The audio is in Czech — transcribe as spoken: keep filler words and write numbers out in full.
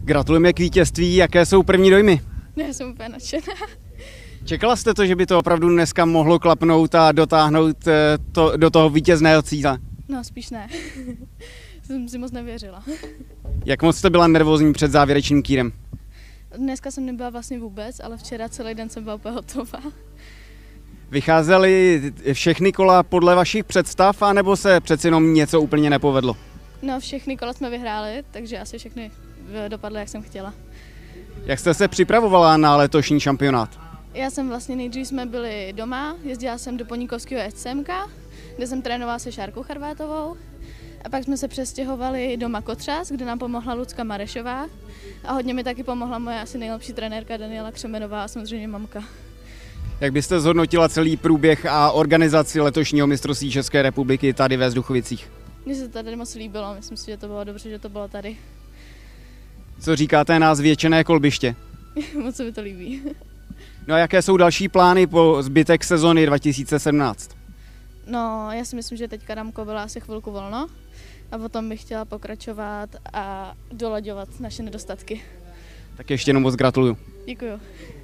Gratulujeme k vítězství, jaké jsou první dojmy? Já jsem úplně nadšená. Čekala jste to, že by to opravdu dneska mohlo klapnout a dotáhnout to, do toho vítězného cíle? No spíš ne. Jsem si moc nevěřila. Jak moc jste byla nervózní před závěrečným kýrem? Dneska jsem nebyla vlastně vůbec, ale včera celý den jsem byla úplně hotová. Vycházely všechny kola podle vašich představ, anebo se přeci jenom něco úplně nepovedlo? No všechny kola jsme vyhráli, takže asi všechny dopadly, jak jsem chtěla. Jak jste se připravovala na letošní šampionát? Já jsem vlastně nejdřív jsme byli doma, jezdila jsem do Poníkovského S C M ka, kde jsem trénovala se Šárkou Charvátovou. A pak jsme se přestěhovali do Makotřas, kde nám pomohla Lucka Marešová. A hodně mi taky pomohla moje asi nejlepší trenérka Daniela Křemenová a samozřejmě mamka. Jak byste zhodnotila celý průběh a organizaci letošního mistrovství České republiky tady ve Zduchovicích? Mně se to tady moc líbilo, myslím si, že to bylo dobře, že to bylo tady. Co říkáte na zvětšené kolbiště? Moc se mi to líbí. No a jaké jsou další plány po zbytek sezony dva tisíce sedmnáct? No, já si myslím, že teďka dám kobyle asi chvilku volno a potom bych chtěla pokračovat a dolaďovat naše nedostatky. Tak ještě jenom moc gratuluju. Děkuju.